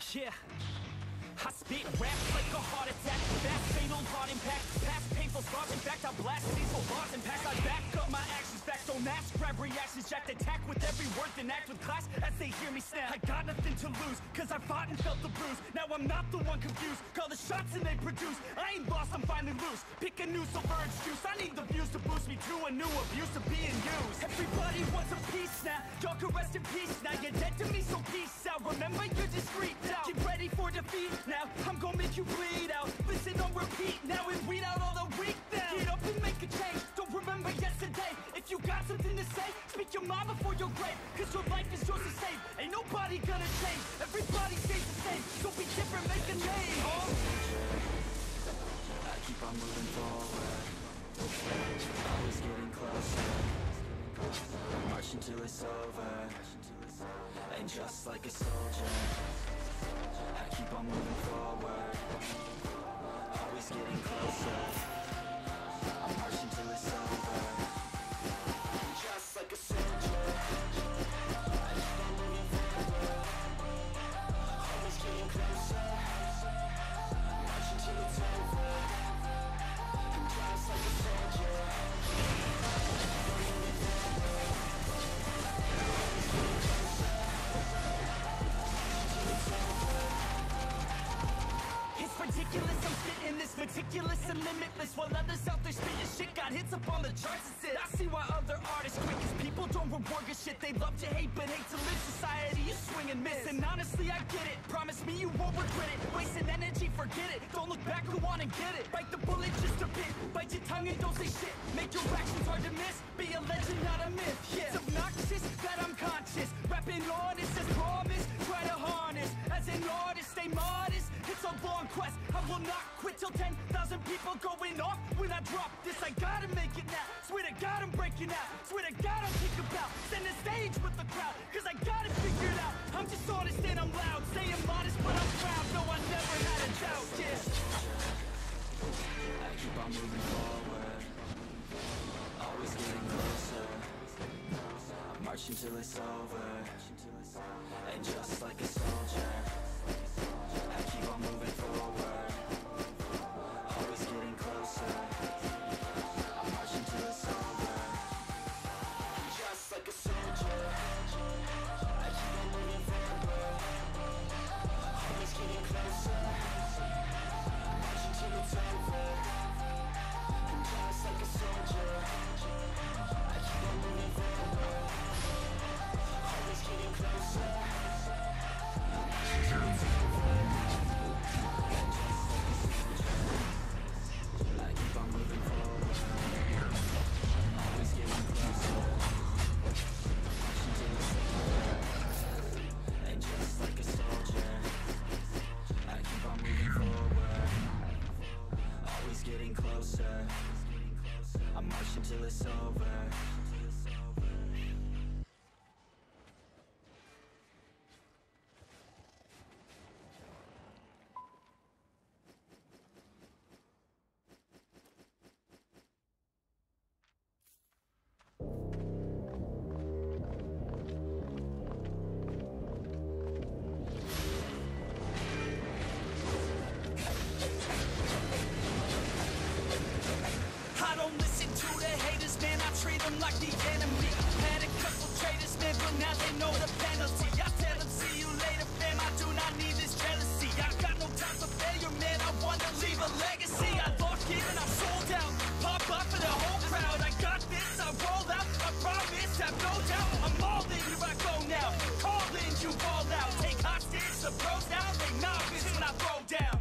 Yeah, I spit raps like a heart attack. Fast, fatal, heart impact. Past painful scars. In fact, I blast these for bars and packs. I back up my actions. Facts don't ask. Grab reactions. Jacked attack with every word. Then act with class as they hear me snap. I got nothing to lose, cause I fought and felt the bruise. Now I'm not the one confused. Call the shots and they produce. I ain't lost, I'm finally loose. Pick a new silver juice. I need the views to boost me to a new abuse of being used. Everybody wants a piece now. Y'all can rest in peace now. You're dead to me, so peace out. Remember, you're discreet now. Get ready for defeat now. I'm gonna make you bleed out. Listen on repeat now and weed out all the weak now. Get up and make a change. Don't remember yesterday. If you got something to say, speak your mind before your grave. Cause your life is yours to save. Ain't nobody gonna change. Everybody stays the same. Don't be different, make a name. I keep on moving forward, always getting closer, marching till it's over. And just like a soldier, I keep on moving forward, always getting closer, I'm marching till it's over. And just like a soldier, I keep on moving forward, always getting closer, marching till it's over. And just like a soldier, it's ridiculous, I'm spitting this meticulous and limitless. While others out there spitting shit got hits up on the charts and shit. I see why other artists quit, cause people don't reward good shit. They love to hate but hate to live. Society, you swing and miss. And honestly, I get it. Promise me you won't regret it. Wasting energy, forget it. Don't look back, go on and get it. Bite the bullet just a bit. Bite your tongue and don't say shit. Make your actions hard to miss. Be a legend, not a myth. Yeah, it's obnoxious that I'm conscious. Rapping honest as promise. Try to harness. As an artist, stay modest. It's a long quest. I will not quit till 10,000 people going off. When I drop this, I gotta make it now. Swear to God, I'm breaking out. Swear to God, I'll kick about. Stand the stage with the crowd, cause I got it figured out. I'm just honest and I'm loud. Saying modest, but I'm proud. No, I never had a doubt, yeah. I keep on moving forward, always getting closer, I'm marching till it's over. And just like a soldier, I keep on moving forward, always getting closer, I'm marching till it's over. And just like a soldier, I keep on moving forward, always getting closer, I'm marching till it's over. And just like a soldier, I keep on moving forward, always getting closer, I'm marching till it's over. And just like a soldier, I keep on moving forward, always getting closer, marching till it's over. And just like a soldier, I keep on moving forward, always getting closer, I'm marching till it's over. I don't listen to the haters, man, I treat them like the enemy. Had a couple traitors, man, but now they know the penalty. I tell them, see you later, fam, I do not need this jealousy. I got no time for failure, man, I wanna leave a legacy. I lock in and I'm sold out, pop up for the whole crowd. I got this, I roll out, I promise, have no doubt. I'm all in, here I go now, call in, you fall out. Take hostage, the pros down, they novice when I throw down.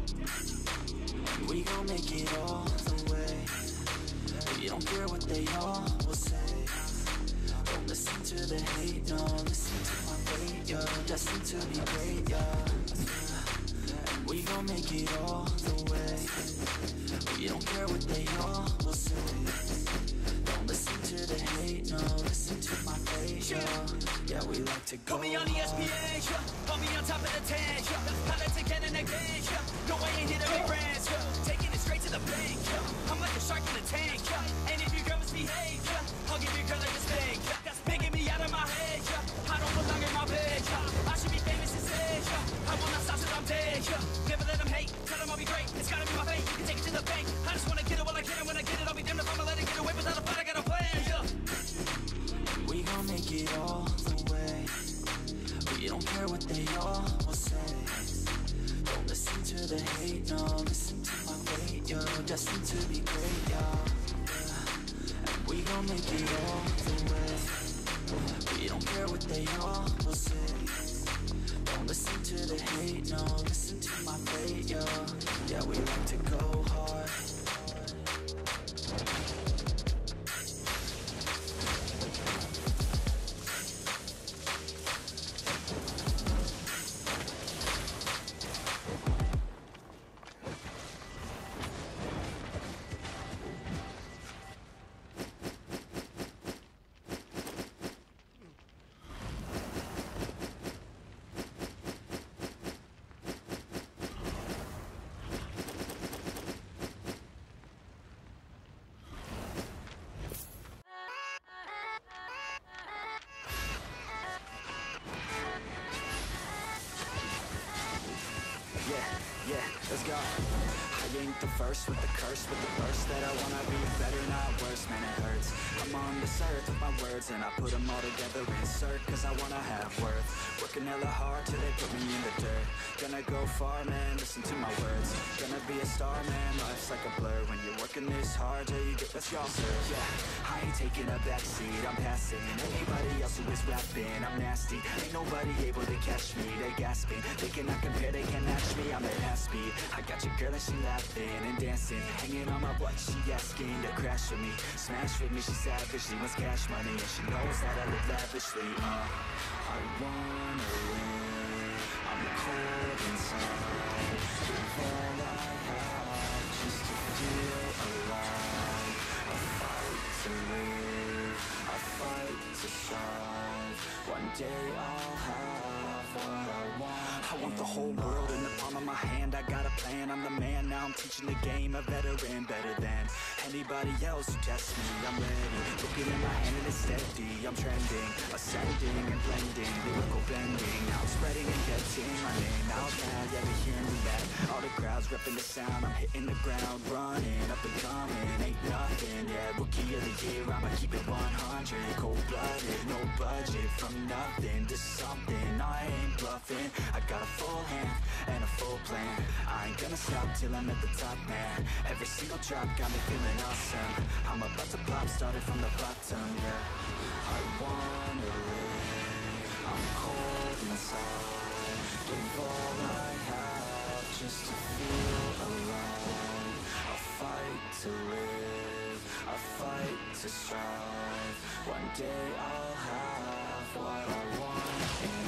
We gon' make it all the way. We don't care what they all will say. Don't listen to the hate, no. Listen to my fate, yo. Destined to be great, yo. And we gon' make it all the way. We don't care what they all will say. Don't listen to the hate, no. Listen to my fate, yo. Yeah, we like to go. Put me on ESPN, yeah. Put me on top of the tank, yeah. I like to get in the game, yeah. No, I ain't here to make friends, yeah. Taking it straight to the bank, yeah. I'm like a shark in the tank, yeah. And if your girl misbehave, yeah, I'll give your girl like a steak, yeah. That's making me out of my head, yeah. I don't belong in my bed, yeah. I should be famous instead, yeah. I will not stop day. Never let them hate, tell them I'll be great. It's gotta be my fate, you can take it to the bank. I just wanna get it while I get it. When I get it, I'll be damned if I'ma let it get away. Without a fight, I got a plan. We gon' make it all the way. We don't care what they all will say. Don't listen to the hate, no. Listen to my fate, yo. Destined to be great, yo. And we gon' make it all the way. We don't care what they all will say. Don't listen to the hate, no. Listen to my fate, yo. Yeah, we like to go hard. Yeah, let's go. I ain't the first with the curse, with the burst that I wanna be better, not worse, man it hurts. I'm on this earth with my words and I put them all together, insert, cause I wanna have worth. Working hella hard till they put me in the dirt. Gonna go far, man, listen to my words. Gonna be a star, man, life's like a blur. When you're working this hard till you get what's y'all serve. Yeah, I ain't taking a backseat, I'm passing anybody else who is rapping. I'm nasty, ain't nobody able to catch me. They gasping, they cannot compare, they can't match me. I'm at half speed, I got your girl and she laughing and dancing, hanging on my butt, she asking to crash with me, smash with me, she savage, she wants cash money, and she knows that I live lavishly. I wanna win, I'm cold inside, give all I have just to feel alive. I fight to live, I fight to strive, one day I'll have what I want. I want the whole world in the palm of my hand, I got a plan, I'm the man, now I'm teaching the game, a veteran, better than anybody else who tests me. I'm ready, looking in my hand and it's steady, I'm trending, ascending and blending, lyrical bending, now I'm spreading and getting my name out loud, yeah, they hear me back, all the crowds repping the sound, I'm hitting the ground, running, up and coming, ain't nothing, yeah, rookie of the year, I'ma keep it 100, cold-blooded, no budget, from nothing to something, I ain't bluffing, I got a full hand and a full plan, I ain't gonna stop till I'm at the top, man, every single drop got me feeling awesome, I'm about to pop, started from the bottom, yeah, I wanna live, I'm cold inside, give all I have just to feel alive, I fight to live, I fight to strive, one day I'll have what I want.